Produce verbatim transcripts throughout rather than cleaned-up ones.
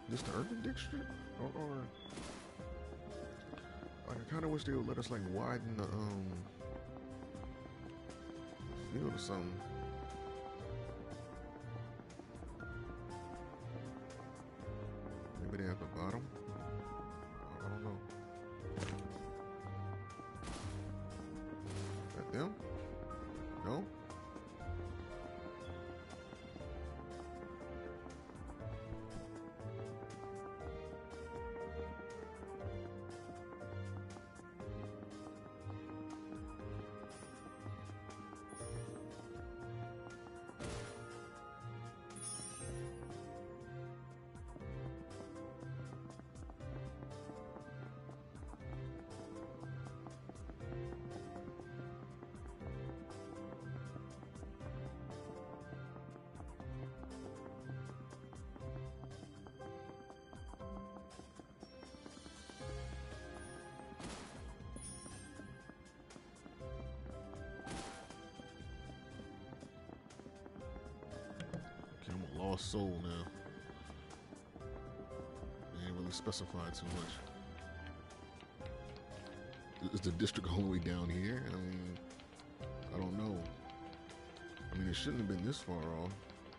This the urban district? Or, or like, I kind of wish they would let us like widen the um field or something. Maybe they at the bottom. I don't know. Is that them? No. I'm a lost soul now. They ain't really specified too much. Is the district all the way down here? I mean, I don't know. I mean, it shouldn't have been this far off.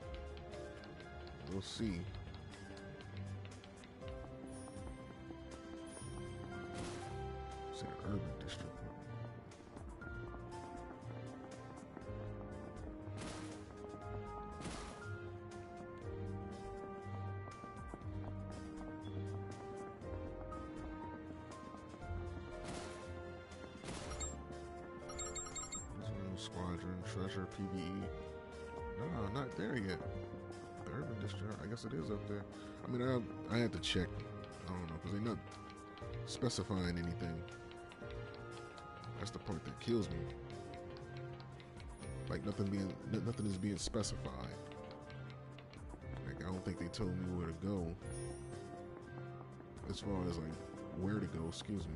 We'll see. It's an urban district. Squadron, Treasure, P V E. No, not there yet. The urban district, I guess it is up there. I mean, I, I had to check. I don't know, because they're not specifying anything. That's the part that kills me. Like, nothing being, nothing is being specified. Like, I don't think they told me where to go. As far as, like, where to go, excuse me.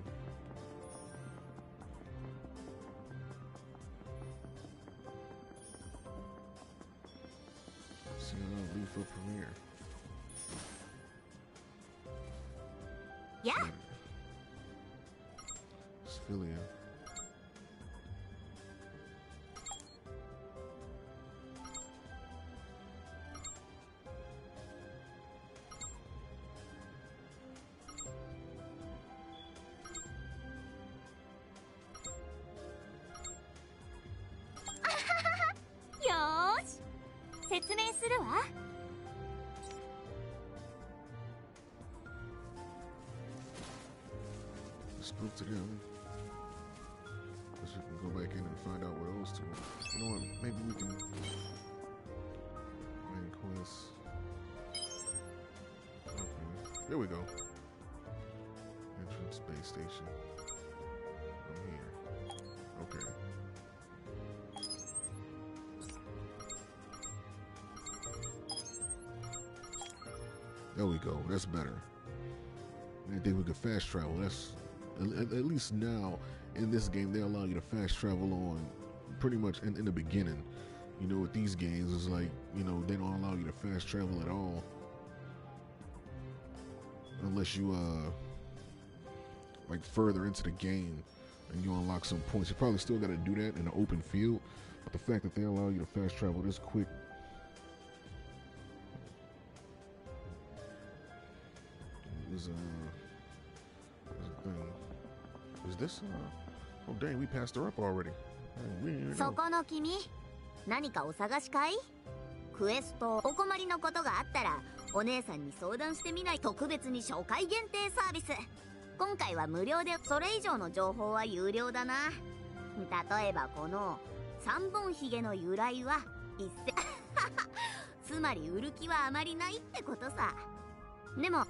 For premiere. Yeah. Sphilia. Yosh. 説明するわ。 Spook to them. Guess we can go back in and find out what else to. You know what? Maybe we can. Main quest. Okay. There we go. Entrance base station. I'm here. Okay. There we go. That's better. I think we could fast travel. That's at, at least now in this game they allow you to fast travel on pretty much in, in the beginning. You know, with these games it's like, you know, they don't allow you to fast travel at all unless you uh like further into the game and you unlock some points. You probably still got to do that in an open field, but the fact that they allow you to fast travel this quick is uh is this uh oh dang, we passed her up already. Dang, そこの君、何かお探しかい？クエストお困りのことがあったらお姉さんに相談してみない。特別に初回限定サービス。今回は無料で、それ以上の情報は有料だな。例えばこの三本ひげの由来は一銭つまり売る気はあまりないってことさ。でも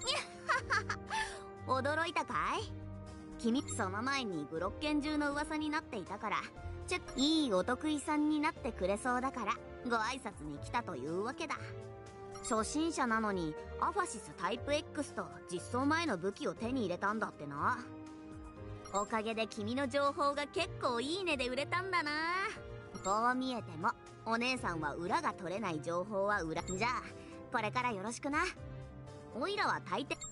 驚いたかい？君、その前にブロッケン中の噂になっていたからちょっといいお得意さんになってくれそうだからご挨拶に来たというわけだ。初心者なのにアファシスタイプ X と実装前の武器を手に入れたんだってな。おかげで君の情報が結構いいねで売れたんだな。こう見えてもお姉さんは裏が取れない情報は裏。じゃあこれからよろしくな。 おいらは大抵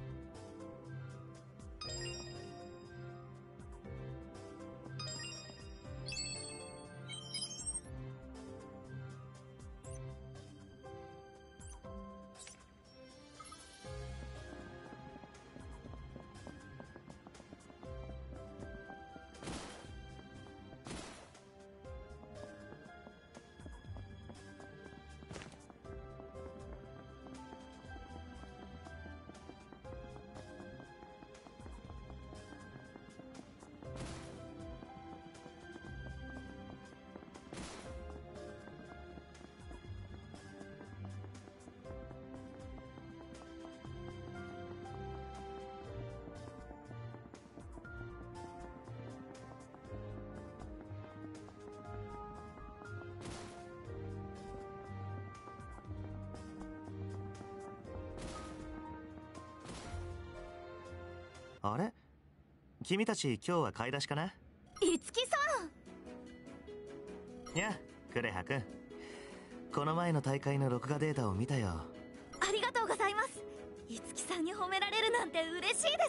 あれ、君たち今日は買い出しかな。 いつきさん。いや、クレハ君、この前の大会の録画データを見たよ。 ん、ありがとうございます。いつきさんに褒められるなんて嬉しいです。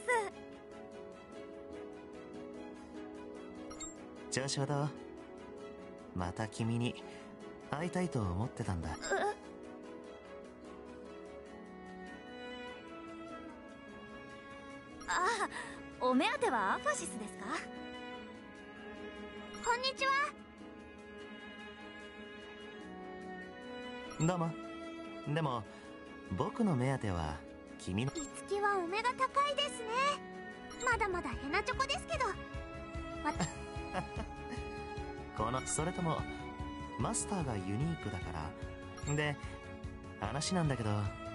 調子はどう？また君に会いたいと思ってたんだ。 ああ、お目当てはアファシスですか？こんにちは。 どうも。でも僕の目当ては君の。 いつきはお目が高いですね。まだまだヘナチョコですけど。 このそれともマスターがユニークだからで話なんだけど。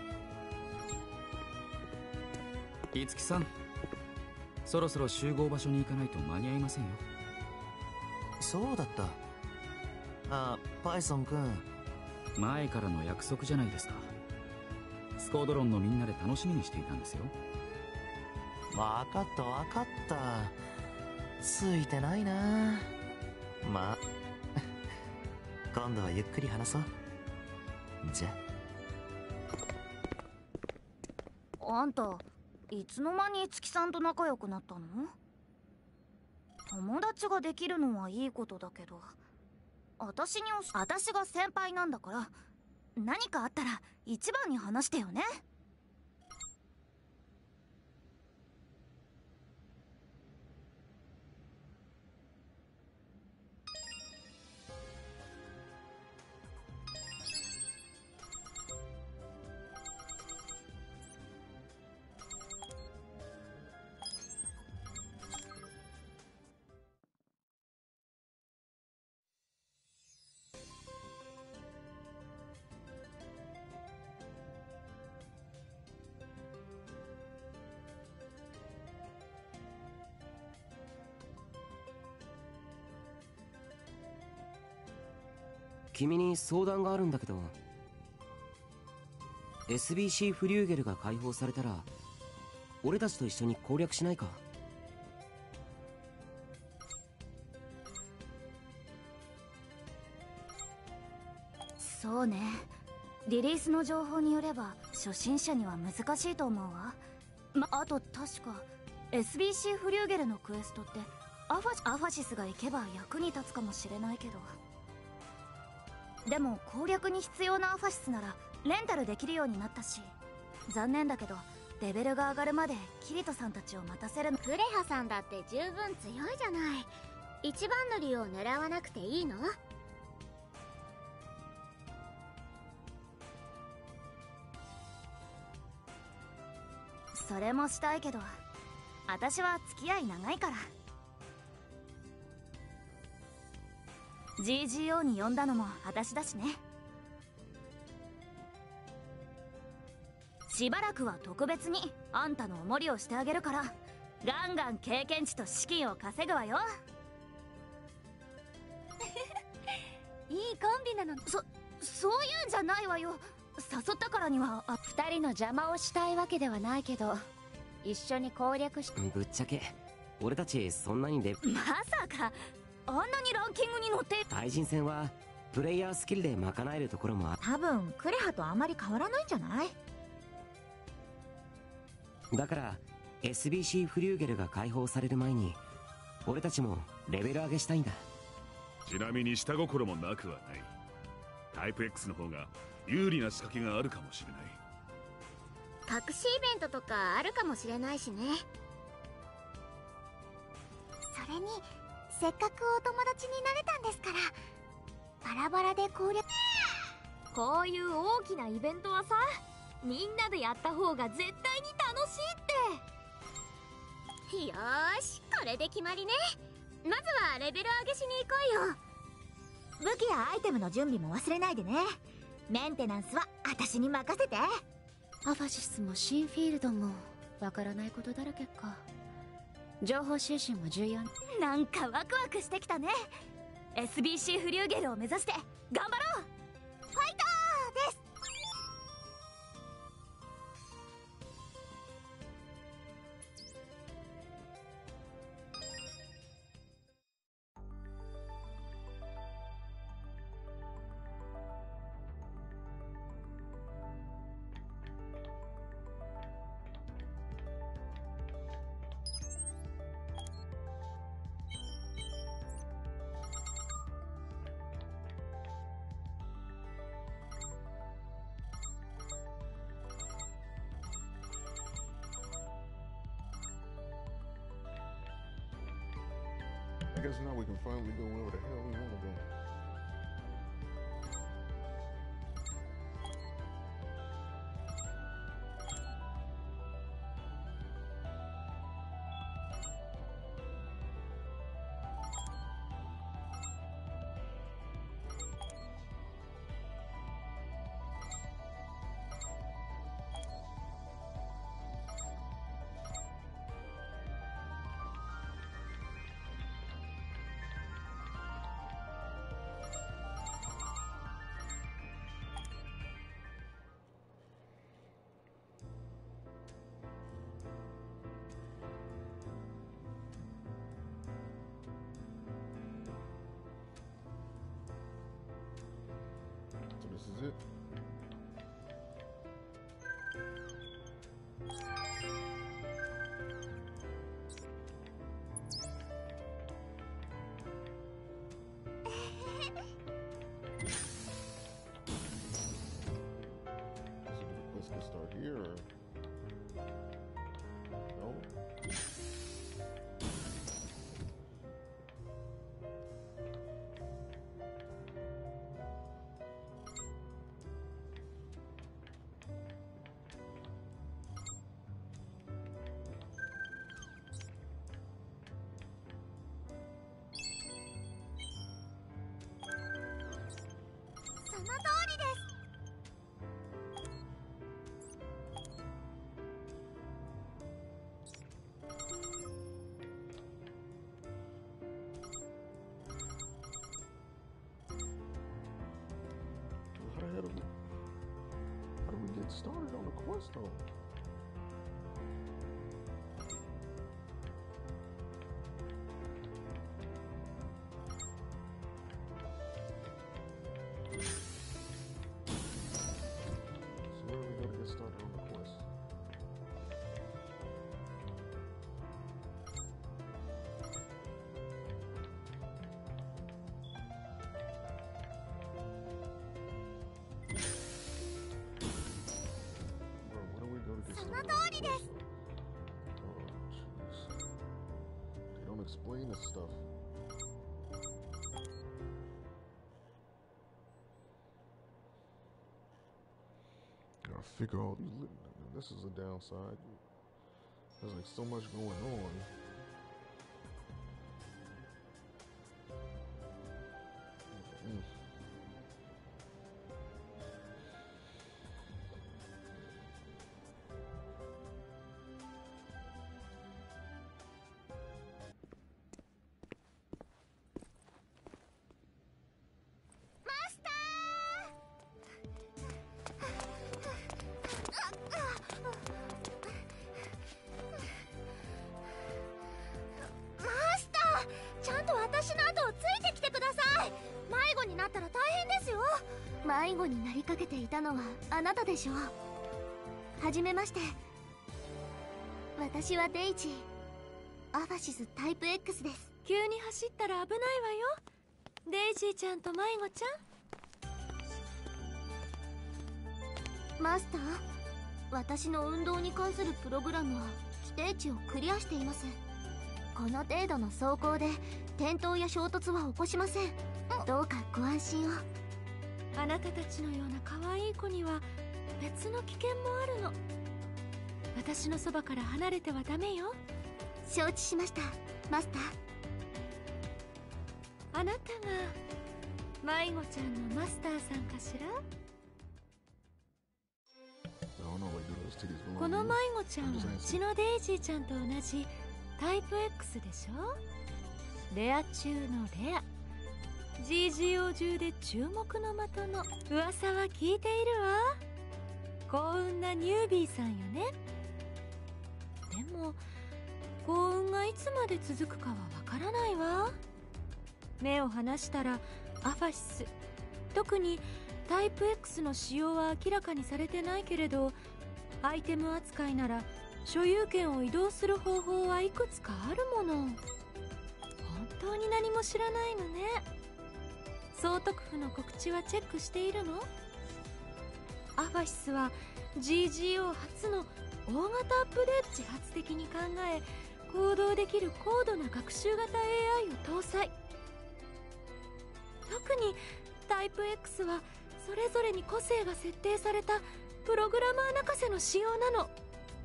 いつきさん、そろそろ集合場所に行かないと間に合いませんよ。 そうだった。あ、パイソン君。 前からの約束じゃないですか。スコードロンのみんなで楽しみにしていたんですよ。 わかったわかった。ついてないな。まあ今度はゆっくり話そう。じゃあんたいつの間にいつきさんと仲良くなったの？友達ができるのはいいことだけど、私にお私が先輩なんだから何かあったら一番に話してよね。 君に相談があるんだけど、 エスビーシー フリューゲルが解放されたら俺たちと一緒に攻略しないか？ そうね、リリースの情報によれば初心者には難しいと思うわ。ま、あと確か エスビーシー フリューゲルのクエストってアファアファシスが行けば役に立つかもしれないけど、でも攻略に必要なアファシスならレンタルできるようになったし、残念だけどレベルが上がるまでキリトさんたちを待たせるの。 クレハさんだって十分強いじゃない。一番乗りを狙わなくていいの？ それもしたいけど私は付き合い長いから。 ジージーオー に呼んだのも私だしね。しばらくは特別にあんたのお守りをしてあげるからガンガン経験値と資金を稼ぐわよ。 いいコンビなの。 そそういうんじゃないわよ。誘ったからにはあ二人の邪魔をしたいわけではないけど、一緒に攻略し。 ぶっちゃけ俺たちそんなにレまさかあんなにランキングに乗って。 対人戦はプレイヤースキルで賄えるところもあ。 多分クレハとあまり変わらないんじゃない？ だから エスビーシー フリューゲルが解放される前に俺たちもレベル上げしたいんだ。 ちなみに下心もなくはない。タイプ X の方が有利な仕掛けがあるかもしれない。 隠しイベントとかあるかもしれないしね。 それにせっかくお友達になれたんですから、バラバラで攻略。 こういう大きなイベントはさ、みんなでやった方が絶対に楽しいって。 よーし、これで決まりね。まずはレベル上げしに行こうよ。 武器やアイテムの準備も忘れないでね。メンテナンスは私に任せて。 アファシスもシンフィールドもわからないことだらけか。情報収集も重要。 なんかワクワクしてきたね。 エスビーシー フリューゲルを目指して頑張ろう。 ファイターです。 I guess now we can finally go wherever the hell we want to go. So this is it. Let's get start here. Or... No. How do we, how do we get started on the quest though? So where do we go to get started on the quest? Explain this stuff. Gotta figure all these. This is a downside. There's like so much going on. Mm. 迷子になりかけていたのはあなたでしょう。はじめまして。 私はデイジー、アファシスタイプ X です。 急に走ったら危ないわよ、デイジーちゃんと迷子ちゃん。マスター、私の運動に関するプログラムは規定値をクリアしています。この程度の走行で転倒や衝突は起こしません。どうかご安心を。 あなたたちのような可愛い子には別の危険もあるの。私のそばから離れてはダメよ。 承知しました、マスター。 あなたが迷子ちゃんのマスターさんかしら。この迷子ちゃんはうちのデイジーちゃんと同じタイプ X でしょ。レア中のレア、 ジージーオー 中で注目の的の噂は聞いているわ。幸運なニュービーさんよね。でも幸運がいつまで続くかはわからないわ。目を離したらアファシス、特にタイプ X の使用は明らかにされてないけれど、アイテム扱いなら所有権を移動する方法はいくつかあるもの。本当に何も知らないのね。総督府の告知はチェックしているの？アファシスは ジージーオー 初の大型アップデート、自発的に考え行動できる高度な学習型 エーアイ を搭載。特にタイプ X はそれぞれに個性が設定されたプログラマー泣かせの仕様なの。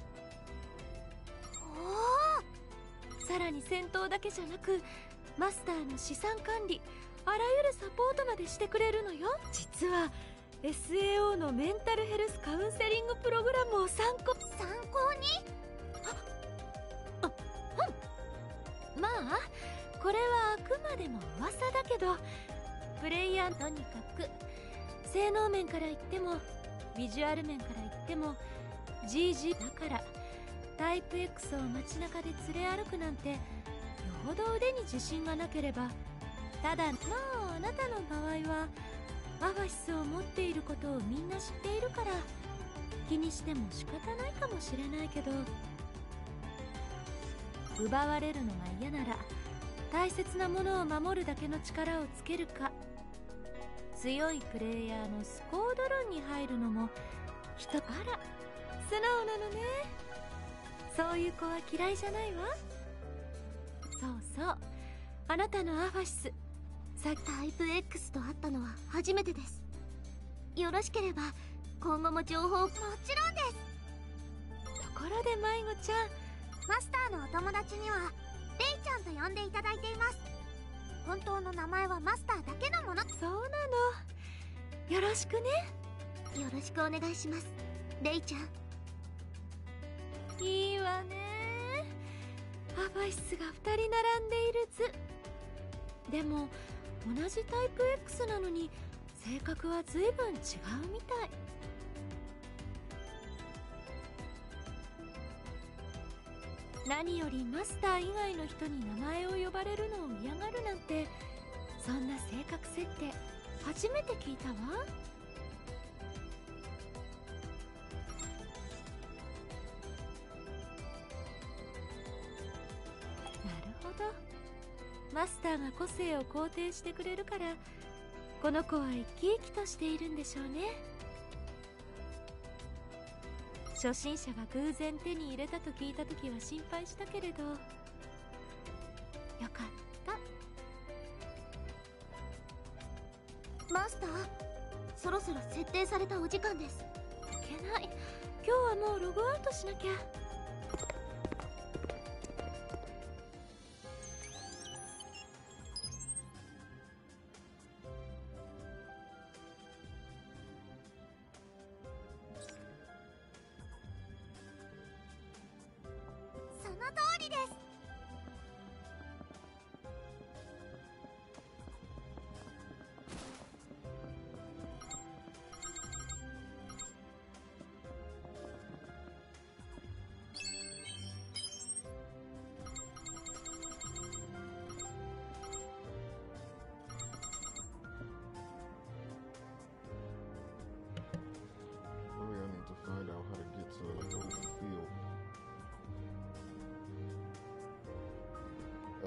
おお。 さらに戦闘だけじゃなくマスターの資産管理、あらゆるサポートまでしてくれるのよ。実は エスエーオー のメンタルヘルスカウンセリングプログラムを参考参考に。 あ、あ、うん。まあこれはあくまでも噂だけど、プレイヤーとにかく性能面から言ってもビジュアル面から言っても ジージー だから、タイプ X を街中で連れ歩くなんてよほど腕に自信がなければ。ただまああなたの場合はアファシスを持っていることをみんな知っているから気にしても仕方ないかもしれないけど、奪われるのが嫌なら大切なものを守るだけの力をつけるか、強いプレイヤーのスコードロンに入るのも人。あら素直なのね。そういう子は嫌いじゃないわ。そうそう、あなたのアファシス、 さタイプ X と会ったのは初めてです。よろしければ今後も情報。もちろんです。 ところで迷子ちゃん、 マスターのお友達にはレイちゃんと呼んでいただいています。本当の名前はマスターだけのもの。 そうなの。よろしくね。 よろしくお願いします、レイちゃん。 いいわね。アファシスがふたり並んでいる図。でも同じタイプ X なのに性格は随分違うみたい。何よりマスター以外の人に名前を呼ばれるのを嫌がるなんて、そんな性格設定初めて聞いたわ。なるほど、マスターが個性を肯定してくれるからこの子は生き生きとしているんでしょうね。初心者が偶然手に入れたと聞いた時は心配したけれど、よかった。 マスター、そろそろ設定されたお時間です。 いけない、今日はもうログアウトしなきゃ。 その通りです。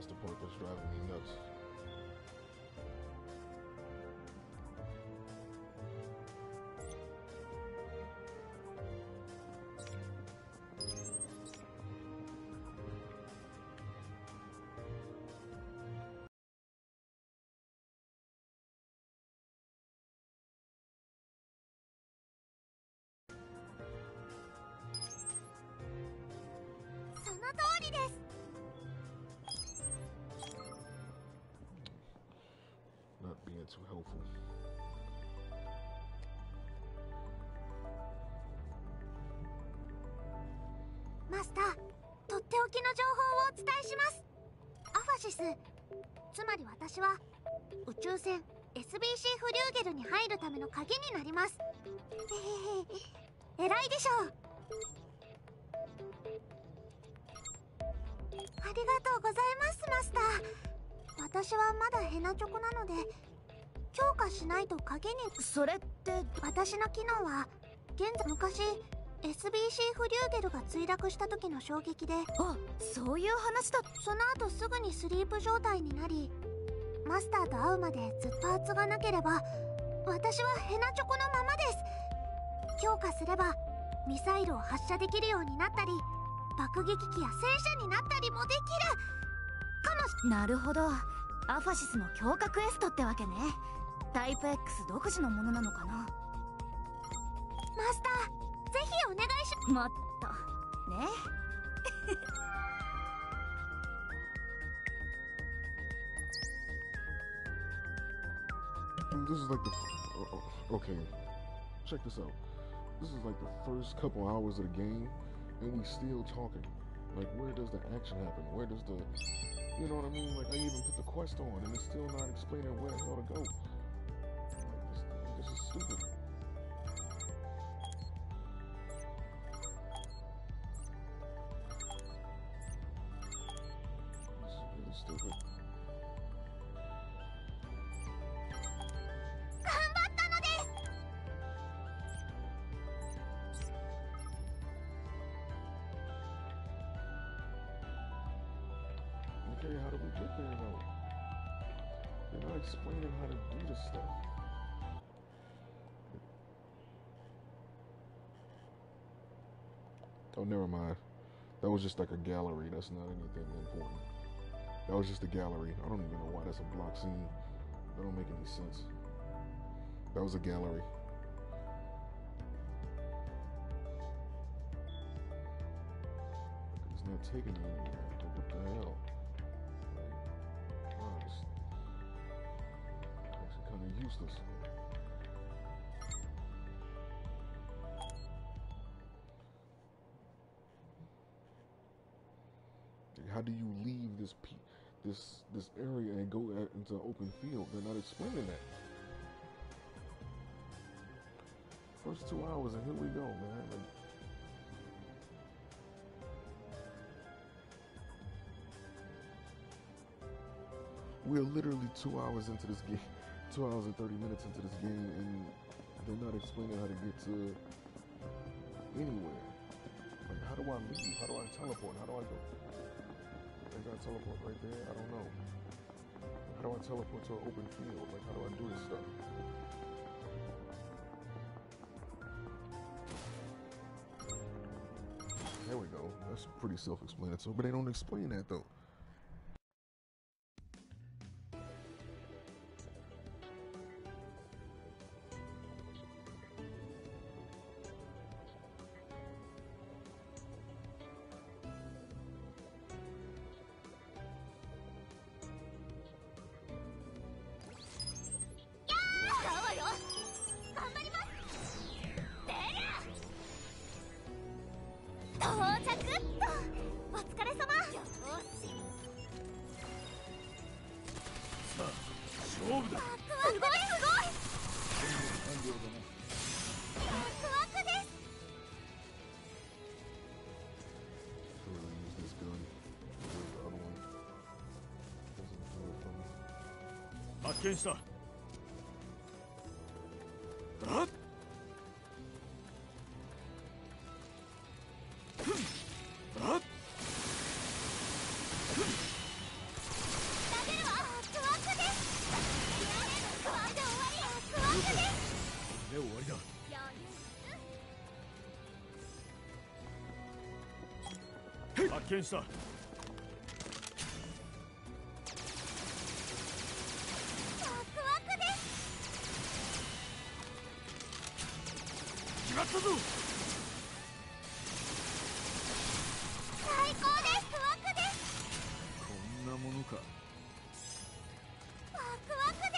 That's the part that's driving me nuts. Not being too helpful. マスター、とっておきの情報をお伝えします。アファシス、つまり私は宇宙船 エスビーシー フリューゲルに入るための鍵になります。えらいでしょう。ありがとうございます、マスター。私はまだヘナチョコなので強化しないと鍵に。 それって私の機能は現在、昔 エスビーシー フリューゲルが墜落した時の衝撃で、 あ、そういう話だ。 その後すぐにスリープ状態になり、マスターと会うまでずっと圧がなければ私はヘナチョコのままです。強化すればミサイルを発射できるようになったり、爆撃機や戦車になったりもできるかもし。 なるほど、アファシスの強化クエストってわけね。タイプ X 独自のものなのかな。 マスター、ぜひお願いし。 もっとね。 This is like the uh, okay. Check this out. This is like the first couple hours of the game, and we still talking. Like, where does the action happen? Where does the, you know what I mean? Like, I even put the quest on, and it's still not explaining where the hell to go. Like, this, this is stupid. This is really stupid. Okay, how do we get there though? They're not explaining how to do this stuff. Oh, never mind. That was just like a gallery. That's not anything important. That was just a gallery. I don't even know why that's a block scene. That don't make any sense. That was a gallery. It's not taking me anywhere. What the hell? Wow, it's actually kind of useless. How do you leave this pe this this area and go at, into open field? They're not explaining that. First two hours and here we go, man. Like, we're literally two hours into this game, two hours and thirty minutes into this game, and they're not explaining how to get to anywhere. Like, how do I leave? How do I teleport? How do I go? I got teleport right there. I don't know. How do I teleport to an open field? Like, how do I do this stuff? There we go. That's pretty self-explanatory, but they don't explain that though. 発見した。ワクワクです。 決まったぞ。 最高です。ワクです。 こんなものか。 ワクワクです。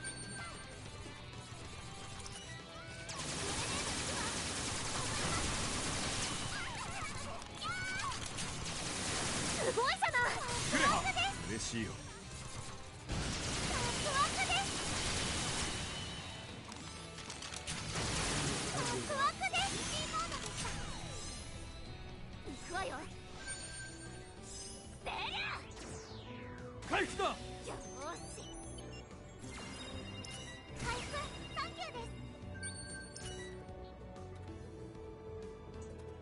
すごいじゃない。 クレハ嬉しいよ。 ワクワクです。ワクワクです。キーボードでした。行くわよ。ベリ回復だ。 アよーし。回復サンキューです。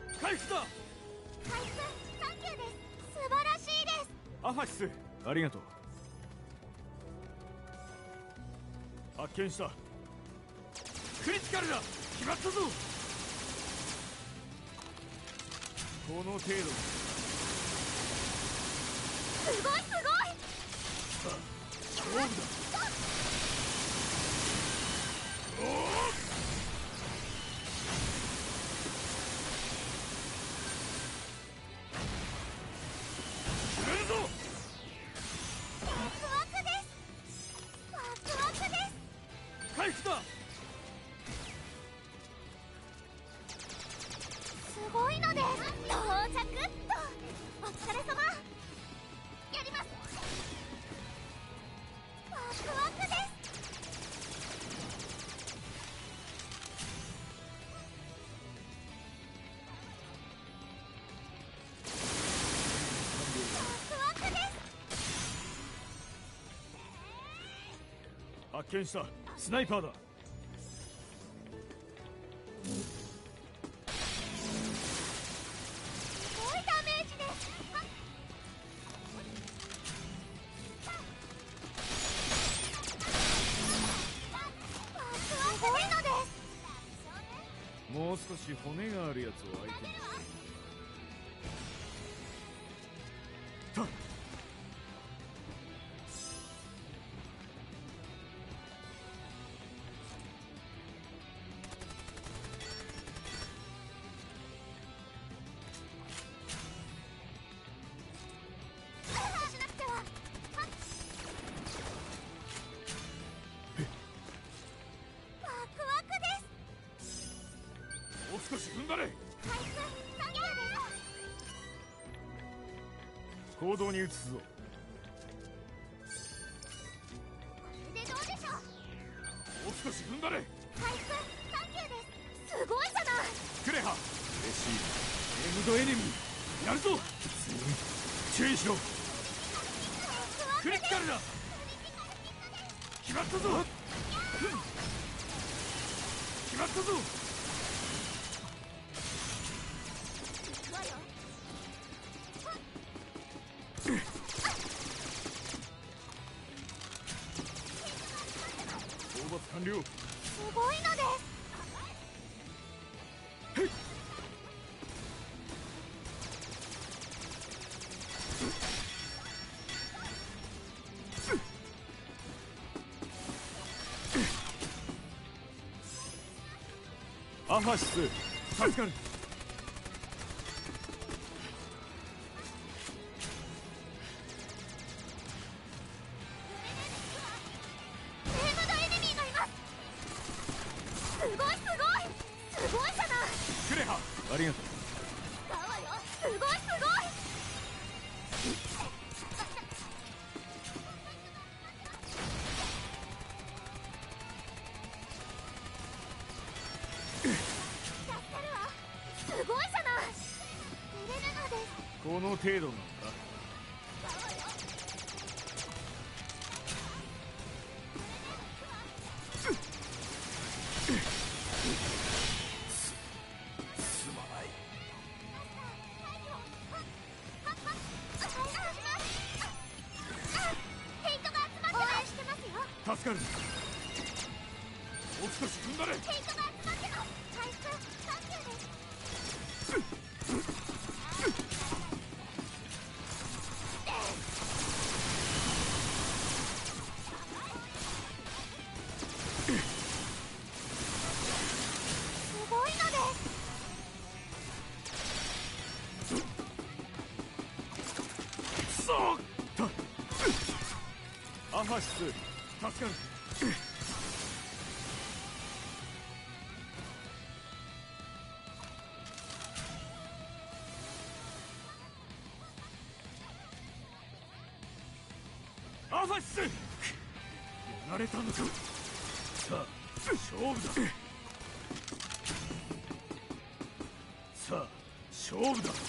回復だ。 回復サンキューです。素晴らしいです。 アファシス、ありがとう。発見した。クリティカルだ。決まったぞ。この程度。 すごいすごい。 勝負だ。おお決めるぞ。 ワクワクです。ワクワクです。 回復だ。 すごいのです。到着っと。お疲れ様。やります。ワクワクです。ワクワクです。 発見した。スナイパーだ。 すごいダメージです。ワクワクすごいのです。 もう少し骨があるやつを相手にして。たしなくては。はっワクワクです。 もう少し踏ん張れ。 回復サンキューです。 行動に移すぞ。 これでどうでしょう。 もう少し踏ん張れ。 回復サンキューです。すごいじゃない。 クレハ嬉しい。エムドエネミーやるぞ。注意しろ。クリティカルだ。決まったぞ。決まったぞ。 行くわよ。 討伐完了。 すごいのです。 アファシス助かる。 ネームドエネミーがいます。すごいすごい。すごいじゃない。 クレハありがとう。 使うわよ。すごいすごい。助かるわ。すごいじゃない。出れるのです。 この程度なのか。 使うわよ。 すまない。 ヘイトが集まってます。応援してますよ。 助かる。もう少し踏ん張れ。 ヘイトが集まってます。回復サンキューです。 ファシス助かる。アファシス、やられたのか。さあ勝負だ。さあ勝負だ。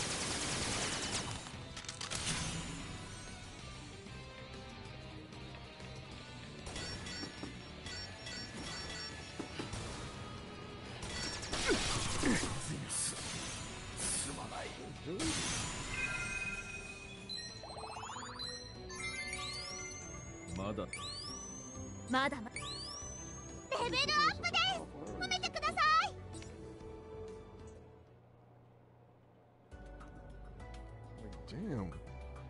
すまない。まだまだまレベルアップです。褒めてください。 Damn.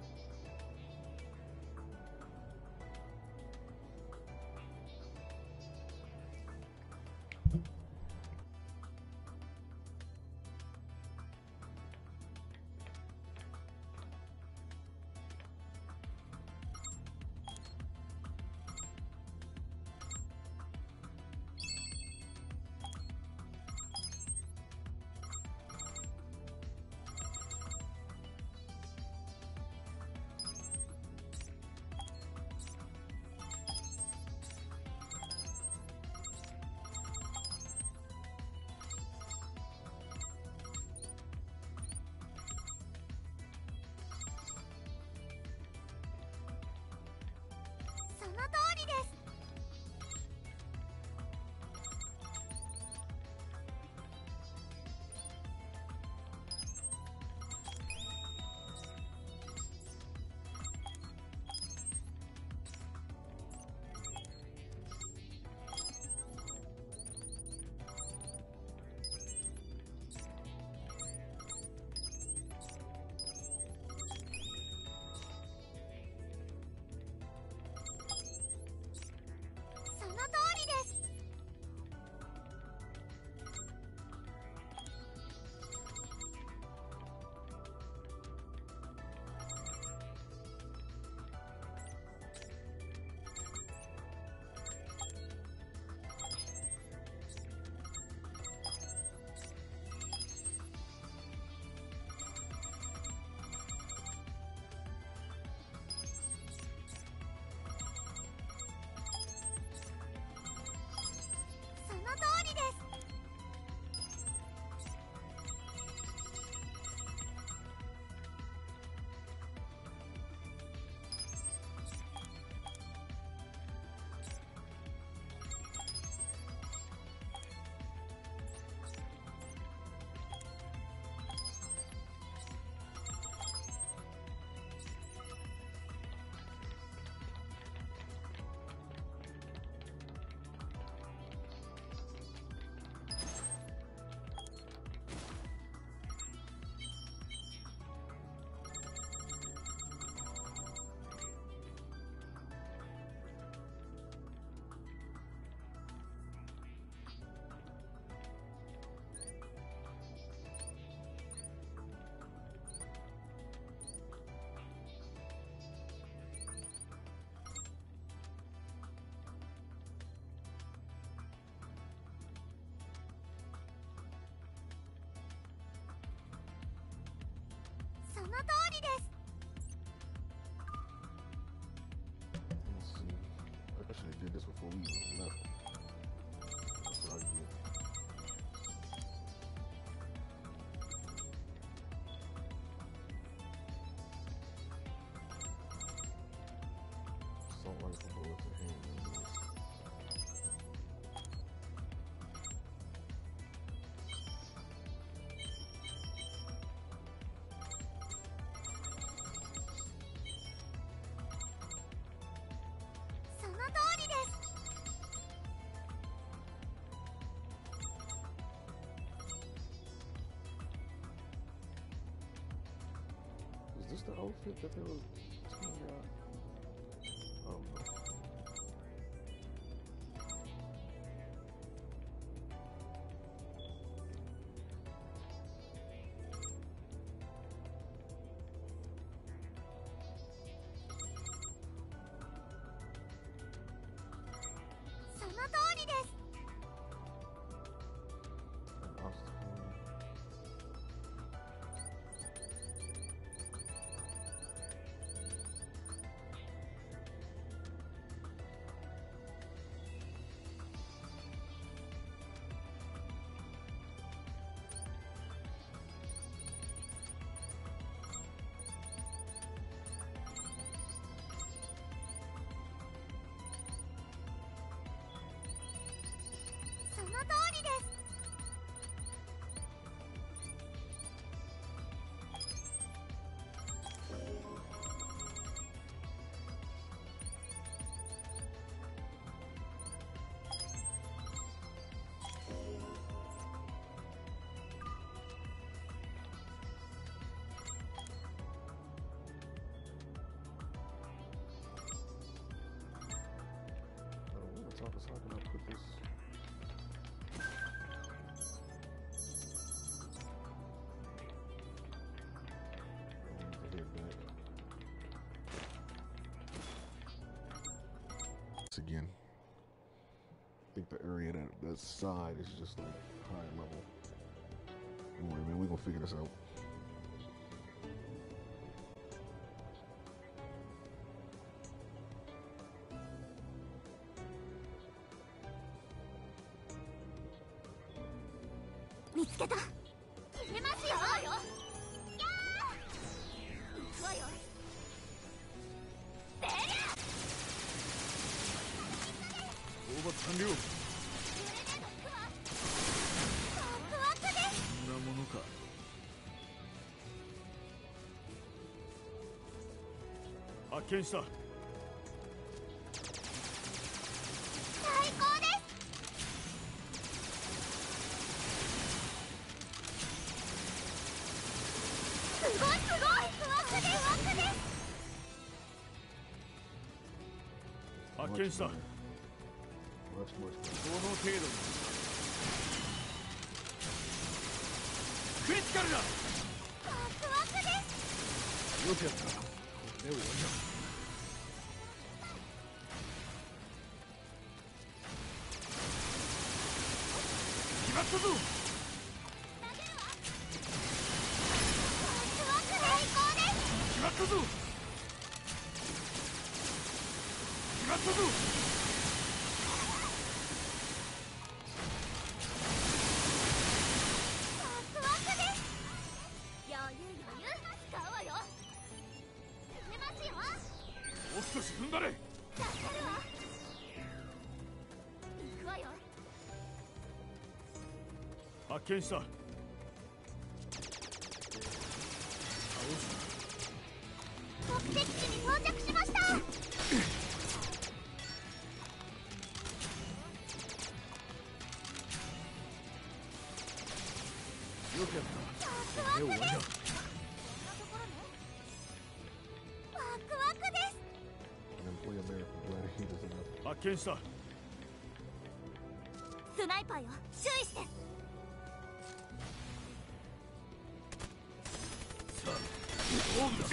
Did this before we even left. That's what I get. Assault rifle bullets and hand grenades. Is this the outfit that they were talking about? I don't know. the area that that side is just like high level. Don't worry, man. We gonna figure this out. 発見した。 最高です。すごいすごい。ふわふわふです。 発見した。この程度に。クリティカルだ。 ふわふわふです。 よくやった。でも終わりだ。 決まったぞ。 投げるわ。ふわふわ最高です。 決まったぞ。決まったぞ。 ふわふわです。余裕余裕。使うわよ。 もう少し踏ん張れ。 助かるわ。行くわよ。 発見した。 目的地に到着しました。 よくやった。で終わりだ。発見した。 スナイパーよ、注意して。 さあ、オンだ。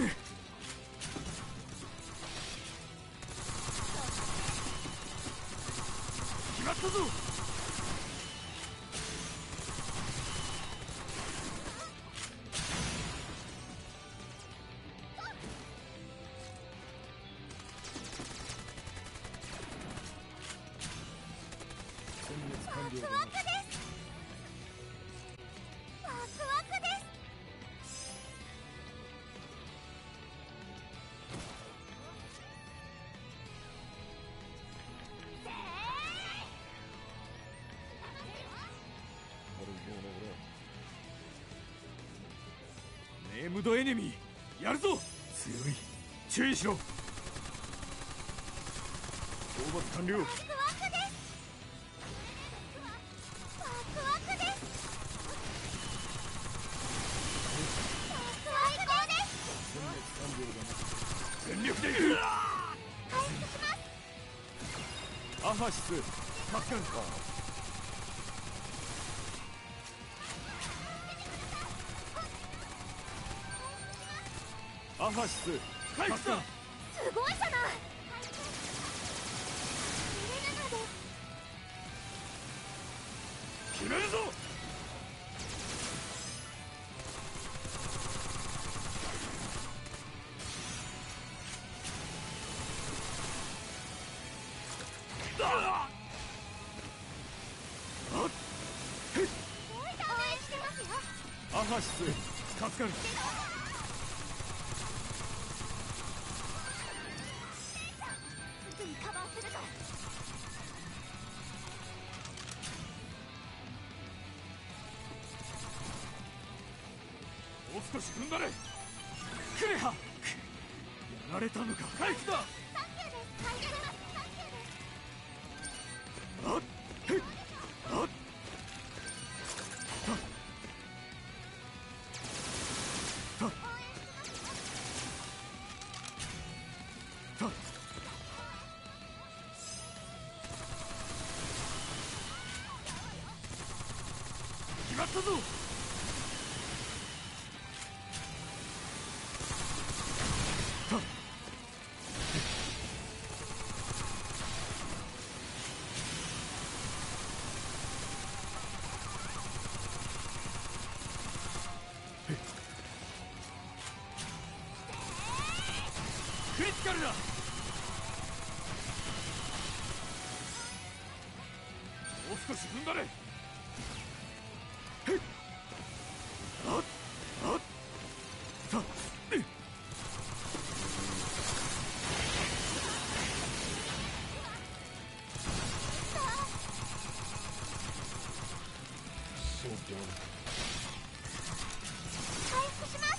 決まったぞ。 ワクワクです。ワクワクです。 ネームドエネミー、やるぞ。強い。注意しろ。討伐完了。全力でいく。 回復します。 アファシス、助かるか。アファシス、回復だ。 すごいじゃない。 決めるぞ。アファシス、助かる。 すぐにカバーするから。 もう少し踏ん張れ。クレハ。やられたのか。回復だ。 サンキューです。入れます。サンキューです。 あっへっあっ決まったぞ。 張れ。へっあっあっさっえっ So dumb. 回復します。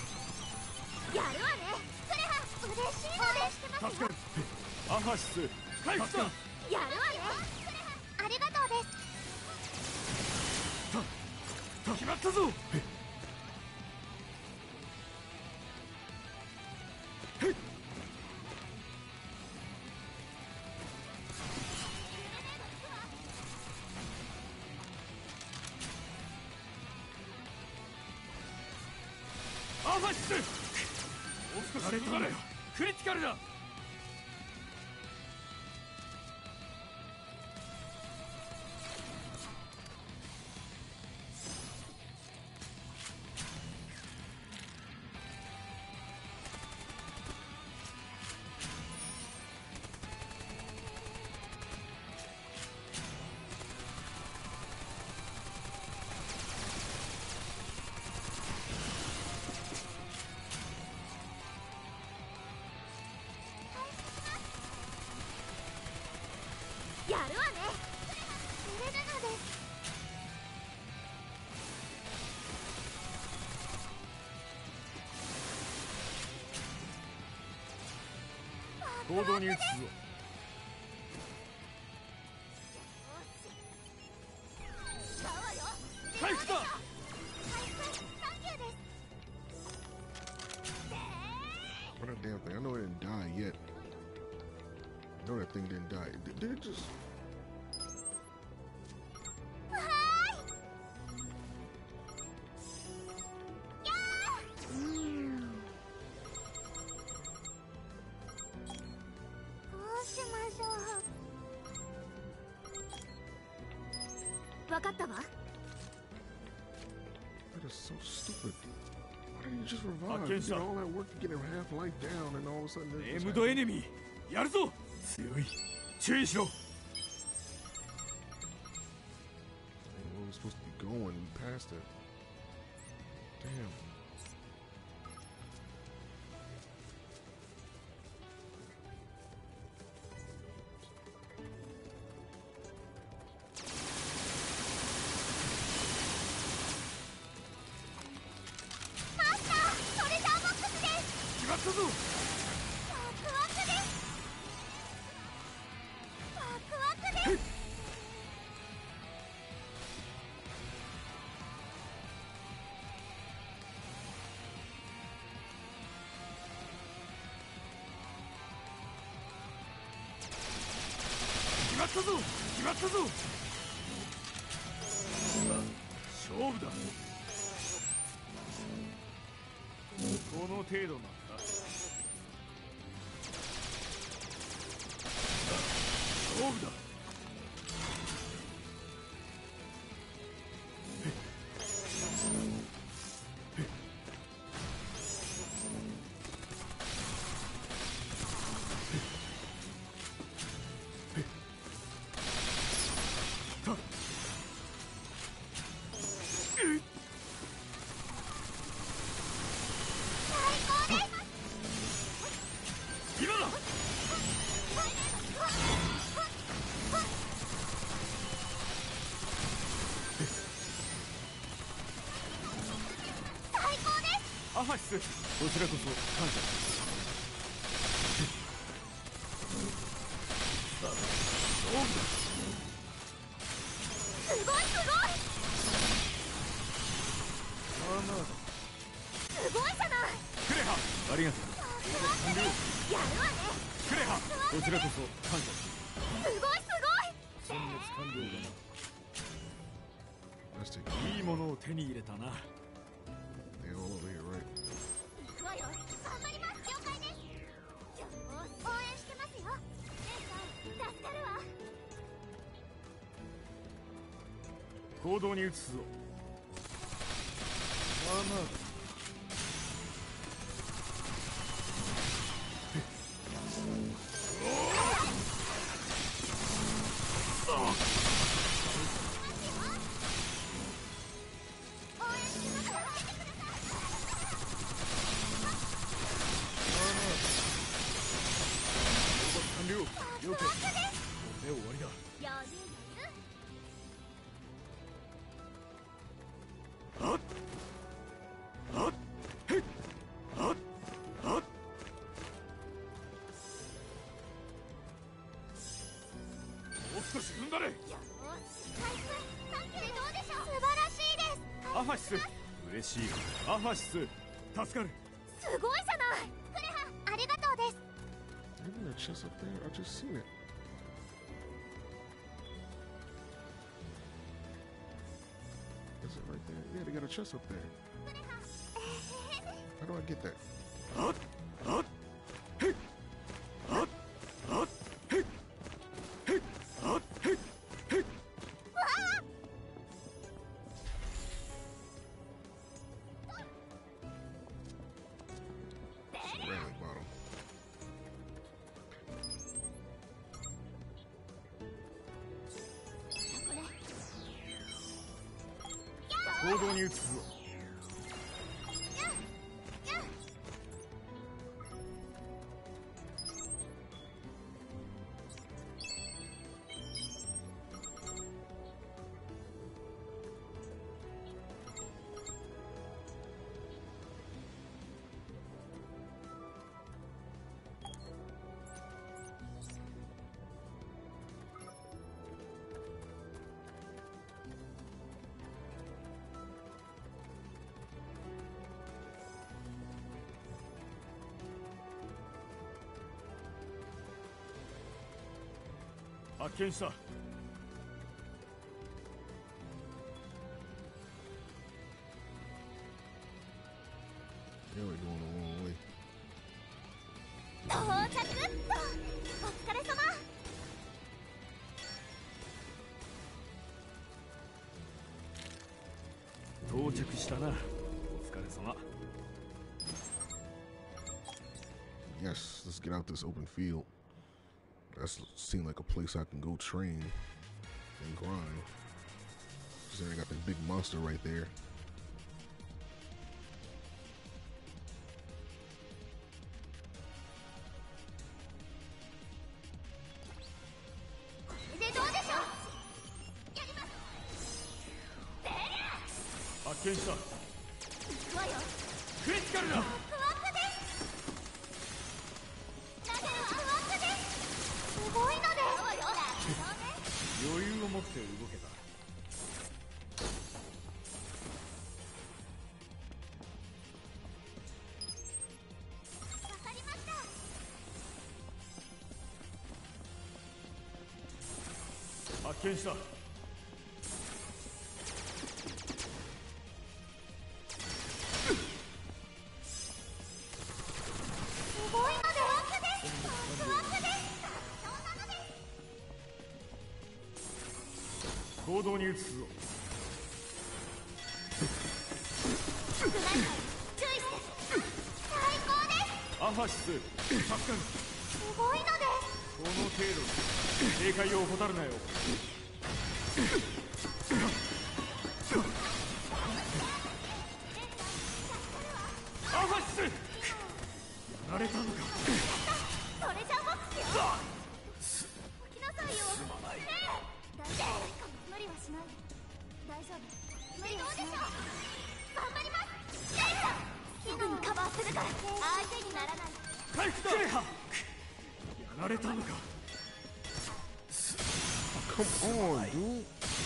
やるわねクレハ。嬉しいのでしてますよ。 助かる。アファシス回復だ。 やるわねクレハ。ありがとうです。 決まったぞ。アファシス。もう少しで止まれ。クリティカルだ。 やるわねそれなのです。 行動に移すぞ。回復だ。 回復サンキューです。 What a damn thing. I know it didn't die yet. I know that thing didn't die. Did, did it just... わーいやーどうしましょう。わかったわ。 That is so stupid. Why didn't you just revive? I You can't did stop. all that work to get him half life down, and all of a sudden... this ネー just ムドエ happened. ネミーやるぞ。強い。注意しろ。 Where we're supposed to be going past it. Damn. Master! トレジャーボックスです。 決まったぞ。 ワクワクです。ワクワクです。 決まったぞ。決まったぞ。勝負だ。この程度なんだ。勝負だ。今だ。 最高です。 アファシス、こちらこそ感謝。さあ、勝負だ。 すごいすごい。 まあまあだ。 すごいじゃない。 クレハ、ありがとう。完了。 やるわね。 クレハ、こちらこそ感謝。 すごいすごい。 殲滅完了だな。 Let's take いいものを手に入れたな。 They all over here, right? 行くわよ。頑張ります。了解です。よーし応援してますよ。姉さん助かるわ。 行動に移すぞ。まあまあだ。 頑張れ。 よーし回復さんきゅうでどうでしょう。素晴らしいです。 アファシス、嬉しい。アファシス、助かる。 すごいじゃない。クレハありがとうです。 Isn't that chest up there? I just seen it. Is it right there? Yeah, they got a chest up there. How do I get that? あっあっへっあっあっへっへっあっへっへっ。 Rally bottom. 行動に移すぞ。発見した。 Yeah, we're going the wrong way. 到着っと。お疲れ様。 到着したな。お疲れ様。 Yes, let's get out this open field. That seemed like a place I can go train and grind. Cause then I got that big monster right there. 発見した。 行動に移すぞ。アファシス、助かる。 すごいのです。 この程度警戒を怠るなよ。アファシス、やられたのか。 それじゃボクスよ。起きなさいよ。大丈夫。無理はしない。大丈夫。無理はしない。頑張ります。すぐにカバーするから。相手にならない。 回復だ。やられたのか。 Come on, dude.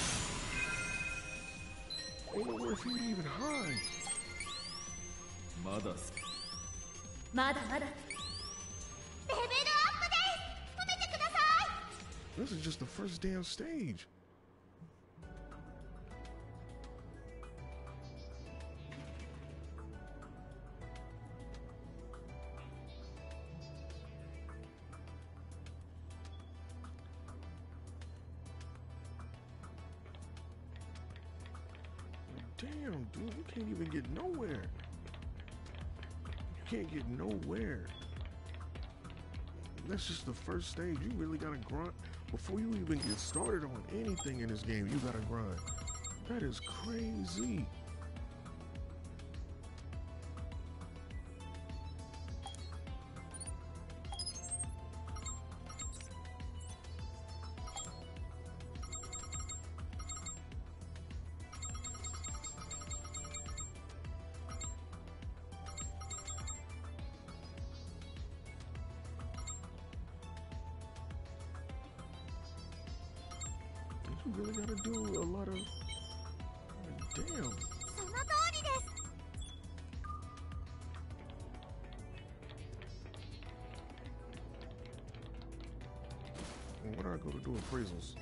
Ain't nowhere for you to even hide. まだまだまだ。 レベルアップです。止めてください。 This is just the first damn stage. Damn, dude, you can't even get nowhere. You can't get nowhere. That's just the first stage. You really gotta grind. Before you even get started on anything in this game, you gotta grind. That is crazy. You really gotta do a lot of. Damn. その通りです。 Where would I go to do appraisals?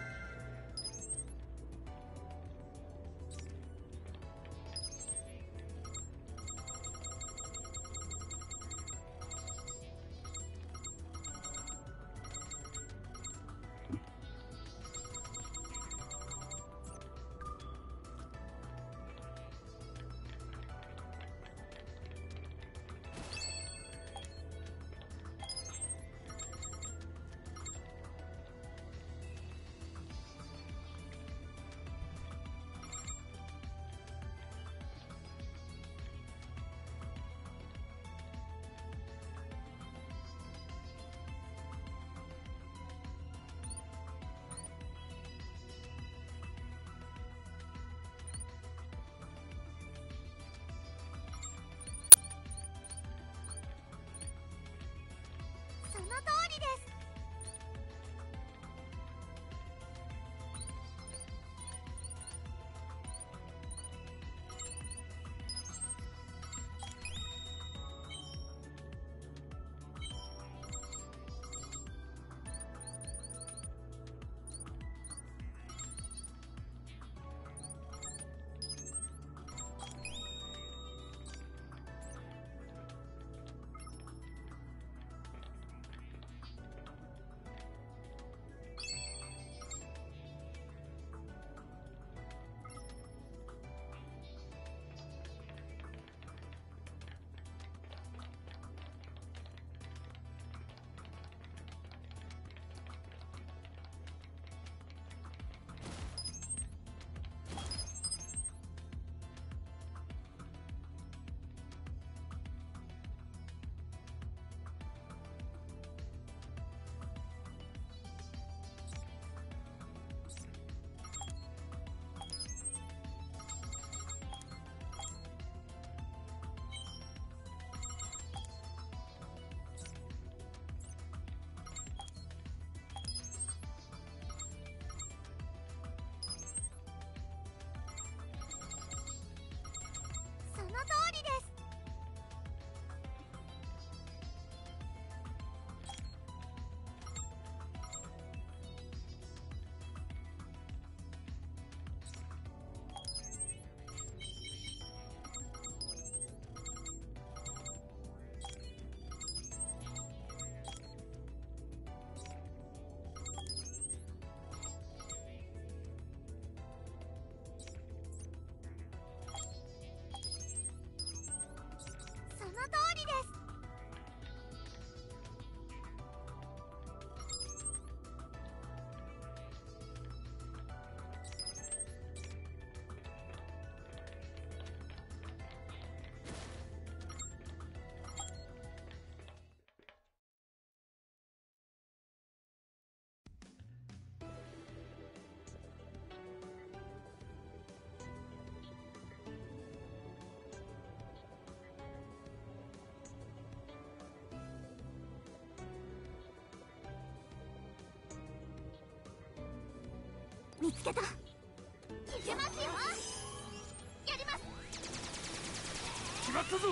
見つけた。いけますよ。やります。 決まったぞ。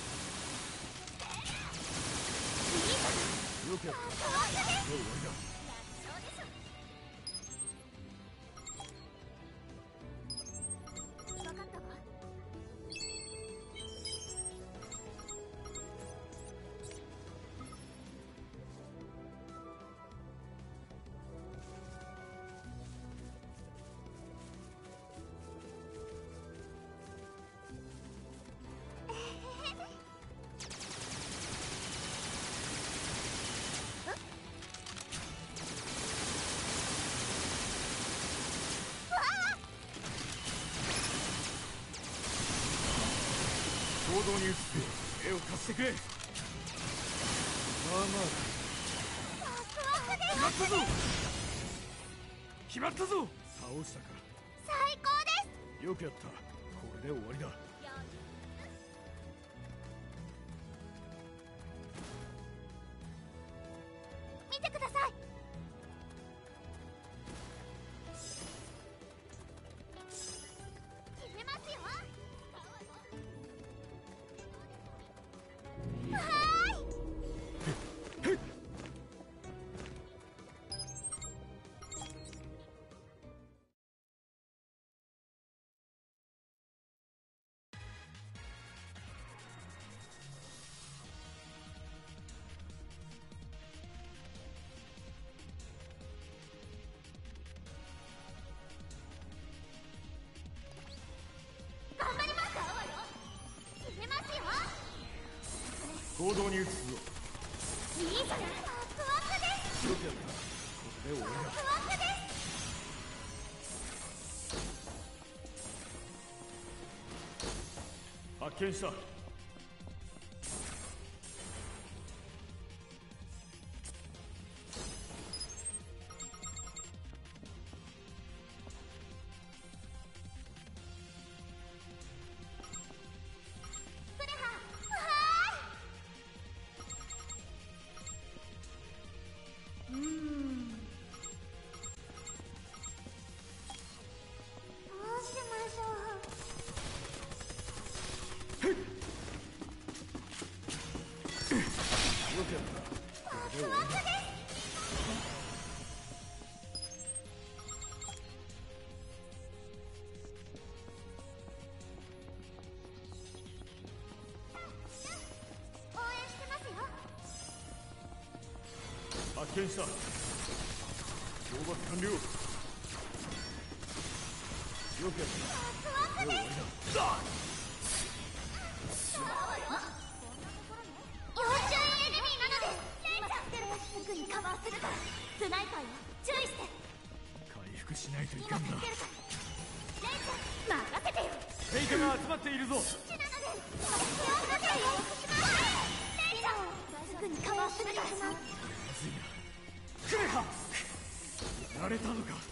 よくやった。もう終わりだ。 行動に移す絵を貸してくれ。まあまあ決まったぞ。決まったぞ。倒したか。 最高です。 よくやった。これで終わりだ。 見てください。 行動に移すぞ。 いいじゃない。ワクワクです。 よくやった。これで俺がワクワクです。 発見した。発見した。討伐完了。よくやった。これで終わりだ。 要注意エネミーなのです。レイちゃん出るとすぐにカバーするから。スナイパーよ、注意して。 回復しないといかんな。 レイちゃん任せてよ。 レイカが集まっているぞ。 レイちゃんすぐにカバーするから。 クレハやられたのか。